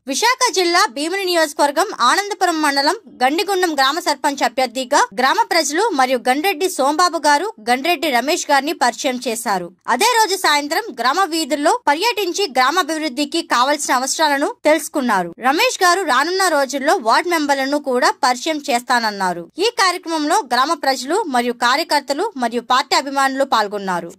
విశాఖ జిల్లా భీమిని నియోజకవర్గం ఆనందపురం మండలం గండిగుండం గ్రామ సర్పంచ్ అభ్యర్థిగా గ్రామ ప్రజలు మరియు గండ్రెడ్డి సోంబాబు గారు గండ్రెడ్డి రమేష్ గారిని పరిచయం చేశారు. అదే రోజు సాయంత్రం గ్రామ వీధుల్లో పర్యటించి గ్రామాభివృద్ధికి కావలసిన అవసరాలను తెలుసుకున్నారు. రమేష్ గారు రానున్న రోజుల్లో వార్డు మెంబర్లను కూడా పరిచయం చేస్తానన్నారు. ఈ కార్యక్రమంలో గ్రామ ప్రజలు మరియు కార్యకర్తలు మరియు పార్టీ అభిమానులు పాల్గొన్నారు.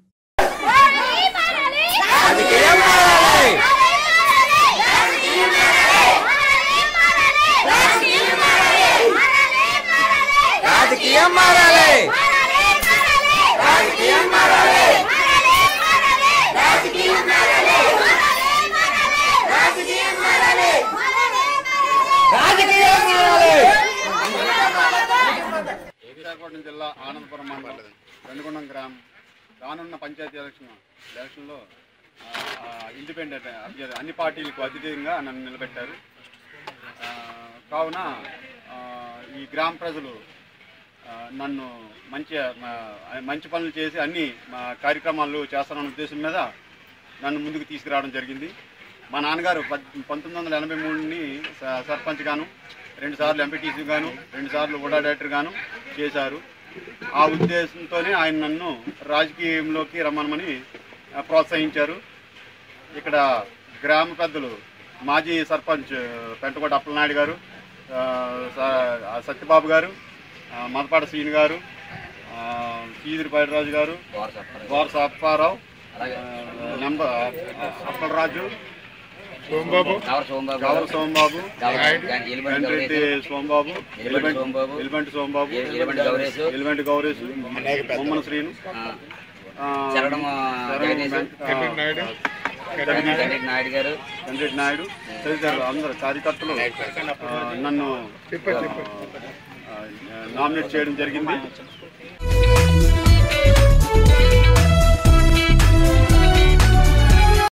విశాఖపట్నం జిల్లా ఆనందపురం మండలం గండిగుండం గ్రామం రానున్న పంచాయతీ ఎలక్షన్లో ఇండిపెండెంట్ అభ్యర్థి అన్ని పార్టీలకు అతీతంగా నన్ను నిలబెట్టారు. కావున ఈ గ్రామ ప్రజలు నన్ను మంచి పనులు చేసి అన్ని కార్యక్రమాలు చేస్తానన్న ఉద్దేశం మీద నన్ను ముందుకు తీసుకురావడం జరిగింది. మా నాన్నగారు 1983 సర్పంచ్ గాను, 2 సార్లు ఎంపీటీసీ గాను, 2 సార్లు ఊడా డైరెక్టర్ గాను చేశారు. ఆ ఉద్దేశంతోనే ఆయన నన్ను రాజకీయంలోకి రమ్మనమని ప్రోత్సహించారు. ఇక్కడ గ్రామ పెద్దలు మాజీ సర్పంచ్ పెంటకోట అప్పలనాయుడు గారు, సత్యబాబు గారు, మదపాడ శ్రీని గారు, సీదిరి బైరాజు గారు, గోరస అప్పారావు, అప్పలరాజు, గౌర సోంబాబు, గండ్రెడ్డి సోంబాబు, ఎలిమెంట్ సోంబాబు, ఎలిమెంట్ గౌరేశు, బొమ్మన శ్రీను, గండ్రెడ్డి నాయుడు తదితరులు అందరూ కార్యకర్తలు నన్ను నామినేట్ చేయడం జరిగింది.